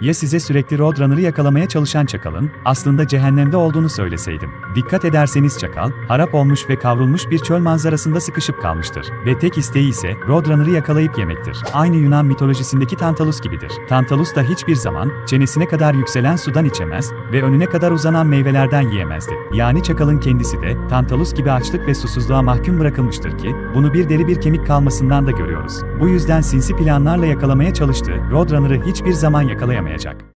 Ya size sürekli Roadrunner'ı yakalamaya çalışan çakalın, aslında cehennemde olduğunu söyleseydim. Dikkat ederseniz çakal, harap olmuş ve kavrulmuş bir çöl manzarasında sıkışıp kalmıştır. Ve tek isteği ise Roadrunner'ı yakalayıp yemektir. Aynı Yunan mitolojisindeki Tantalus gibidir. Tantalus da hiçbir zaman, çenesine kadar yükselen sudan içemez ve önüne kadar uzanan meyvelerden yiyemezdi. Yani çakalın kendisi de, Tantalus gibi açlık ve susuzluğa mahkum bırakılmıştır ki, bunu bir deri bir kemik kalmasından da görüyoruz. Bu yüzden sinsi planlarla yakalamaya çalıştığı Roadrunner'ı hiçbir zaman yakalayamayacak.